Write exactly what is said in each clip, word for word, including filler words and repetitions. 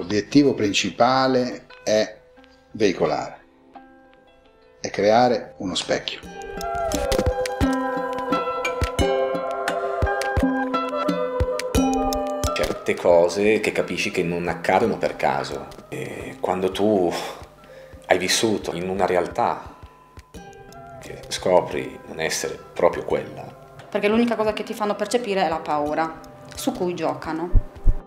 L'obiettivo principale è veicolare, è creare uno specchio. Certe cose che capisci che non accadono per caso. E quando tu hai vissuto in una realtà che scopri non essere proprio quella. Perché l'unica cosa che ti fanno percepire è la paura, su cui giocano.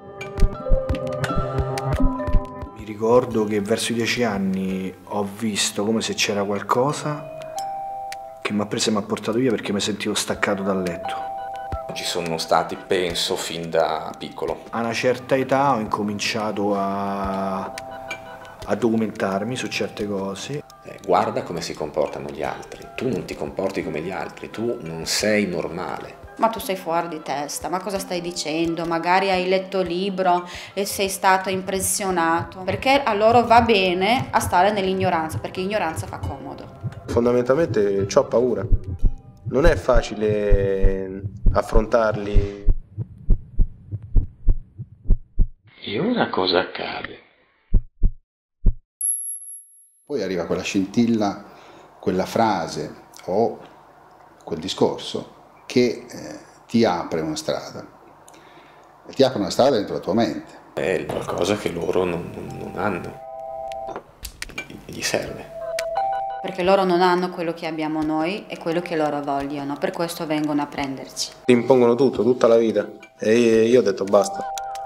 Mi ricordo che verso i dieci anni ho visto come se c'era qualcosa che mi ha preso e mi ha portato via perché mi sentivo staccato dal letto. Ci sono stati, penso, fin da piccolo. A una certa età ho incominciato a, a documentarmi su certe cose. Eh, guarda come si comportano gli altri. Tu non ti comporti come gli altri, tu non sei normale. Ma tu sei fuori di testa, ma cosa stai dicendo? Magari hai letto il libro e sei stato impressionato. Perché a loro va bene a stare nell'ignoranza, perché l'ignoranza fa comodo. Fondamentalmente c'ho paura. Non è facile affrontarli. E ora cosa accade? Poi arriva quella scintilla, quella frase o quel discorso che eh, ti apre una strada. E ti apre una strada dentro la tua mente. È qualcosa che loro non, non, non hanno. Gli serve. Perché loro non hanno quello che abbiamo noi e quello che loro vogliono, per questo vengono a prenderci. Ti impongono tutto, tutta la vita. E io ho detto basta.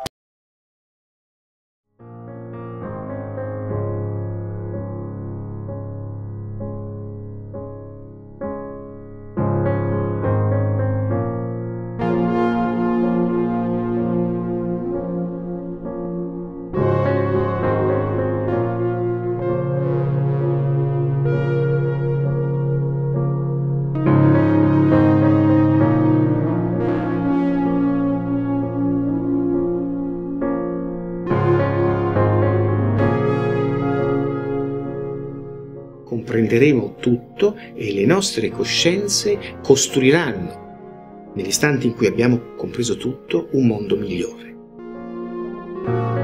Comprenderemo tutto e le nostre coscienze costruiranno, nell'istante in cui abbiamo compreso tutto, un mondo migliore.